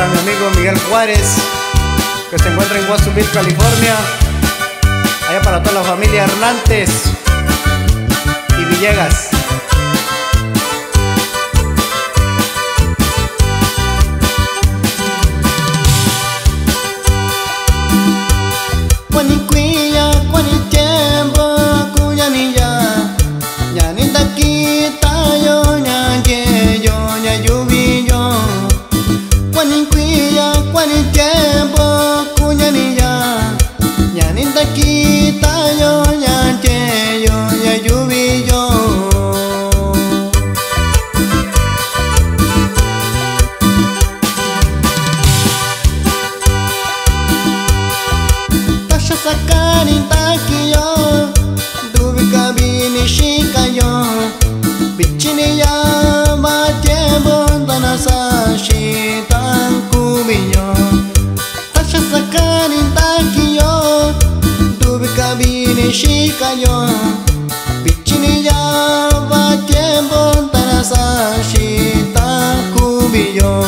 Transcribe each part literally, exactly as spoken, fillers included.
para mi amigo Miguel Juárez, que se encuentra en Watsonville, California. Allá para toda la familia Hernández y Villegas. Shikayo, Pichiniya, va tiempo, Tanasashi, Takubiyo.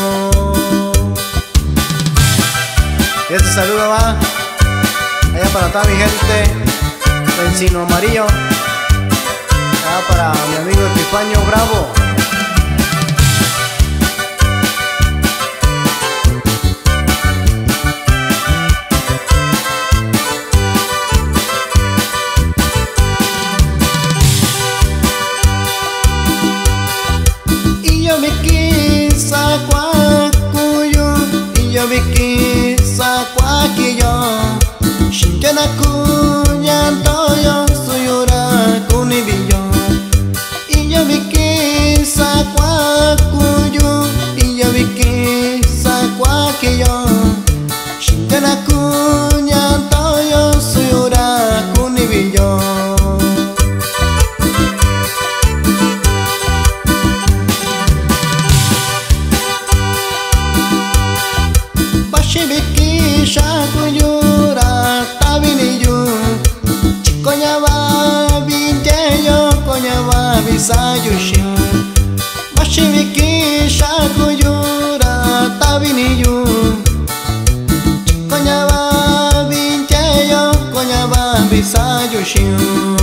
Y este saludo va allá para toda mi gente de Encino Amarillo, allá para mi amigo Epifanio Bravo. Shinkana kunya toyo suyura kunibiyo. Iyo biki sakwa kuyu, iyo biki sakwa kiyo. Shinkana kunya toyo suyura kunibiyo. Bashibiki shakuyu Sayushin Bashiviki Shakuyura Tabiniyu Konyaba Vinteyo Konyaba Visayushin.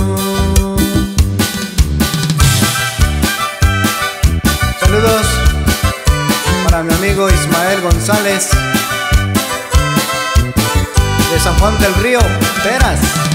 Saludos para mi amigo Ismael González de San Juan del Río, Teras.